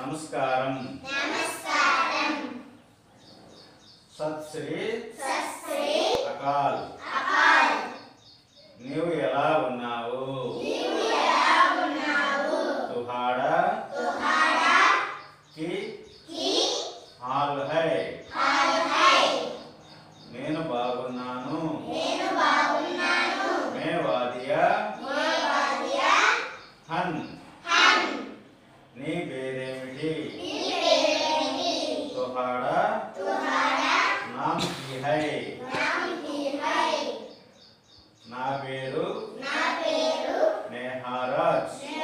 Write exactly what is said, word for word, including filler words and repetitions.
నమస్కారం నమస్కారం సత్ శ్రీ సత్ శ్రీ అకాల్ అకాల్ నీవు ఎలా ఉన్నావు నీవు ఎలా ఉన్నావు తుహాడా తుహాడా కి కి హాల్ హై హాల్ హై నేను బాగున్నాను నేను బాగున్నాను మే వాదియా మే వాదియా హన్ హన్ నీ పేరేమిటి నీ పేరేంటి తుహాడా తుహాడా నామ్ కి హై నామ్ కి హై నా పేరు నా పేరు నేహారాజ్ నేహారాజ్